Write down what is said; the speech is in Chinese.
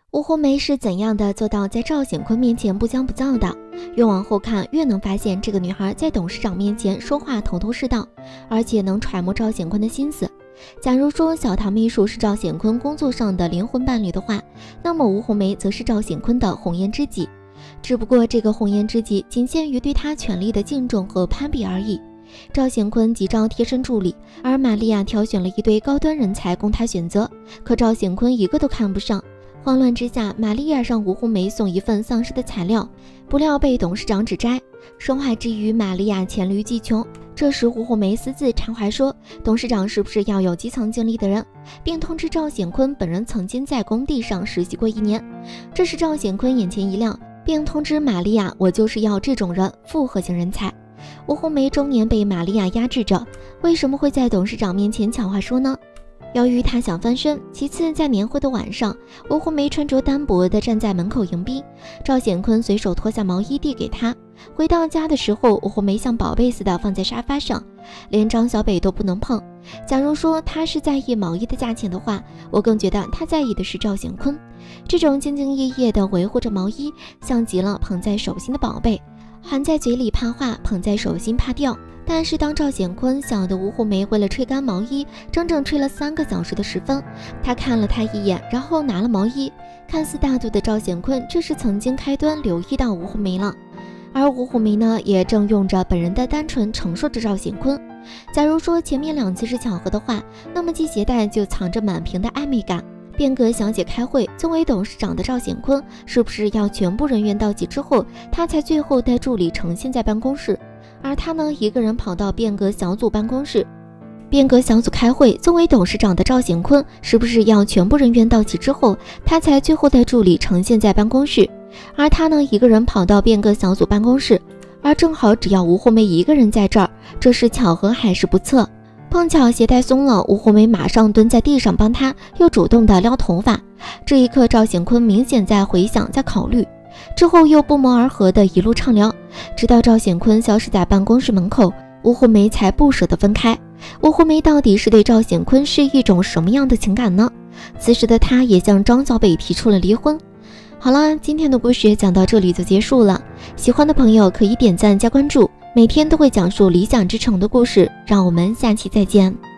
吴红梅是怎样的做到在赵显坤面前不骄不躁的？越往后看，越能发现这个女孩在董事长面前说话头头是道，而且能揣摩赵显坤的心思。假如说小唐秘书是赵显坤工作上的灵魂伴侣的话，那么吴红梅则是赵显坤的红颜知己。只不过这个红颜知己仅限于对他权力的敬重和攀比而已。赵显坤急招贴身助理，而玛利亚挑选了一堆高端人才供他选择，可赵显坤一个都看不上。慌乱之下，玛利亚让吴红梅送一份丧尸的材料，不料被董事长指摘。生化之余，玛利亚黔驴技穷。这时吴红梅私自插话说，董事长是不是要有基层经历的人，并通知赵显坤本人曾经在工地上实习过1年。这时赵显坤眼前一亮，并通知玛利亚，我就是要这种人，复合型人才。吴红梅终年被玛利亚压制着，为什么会在董事长面前抢话说呢？由于他想翻身。其次，在年会的晚上，吴红梅穿着单薄地站在门口迎宾，赵显坤随手脱下毛衣递给她。回到家的时候，吴红梅像宝贝似的放在沙发上，连张小北都不能碰。假如说他是在意毛衣的价钱的话，我更觉得他在意的是赵显坤。这种兢兢业业地维护着毛衣，像极了捧在手心的宝贝，含在嘴里怕化，捧在手心怕掉。但是当赵显坤想的吴红梅为了吹干毛衣，整整吹了3个小时的时分。他看了他一眼，然后拿了毛衣。看似大度的赵显坤，这是曾经开端留意到吴红梅了，而吴红梅呢，也正用着本人的单纯承受着赵显坤。假如说前面2次是巧合的话，那么系鞋带就藏着满屏的暧昧感。变革小姐开会，作为董事长的赵显坤，是不是要全部人员到齐之后，他才最后带助理呈现在办公室？而他呢，一个人跑到变革小组办公室。变革小组开会，作为董事长的赵显坤，是不是要全部人员到齐之后，他才最后带助理呈现在办公室？而他呢，一个人跑到变革小组办公室，而正好只要吴红梅一个人在这儿，这是巧合还是不测？碰巧鞋带松了，吴红梅马上蹲在地上帮他，又主动的撩头发。这一刻，赵显坤明显在回想，在考虑。之后又不谋而合的一路畅聊，直到赵显坤消失在办公室门口，吴红梅才不舍得分开。吴红梅到底是对赵显坤是一种什么样的情感呢？此时的她也向张小北提出了离婚。好了，今天的故事讲到这里就结束了，喜欢的朋友可以点赞加关注，每天都会讲述理想之城的故事，让我们下期再见。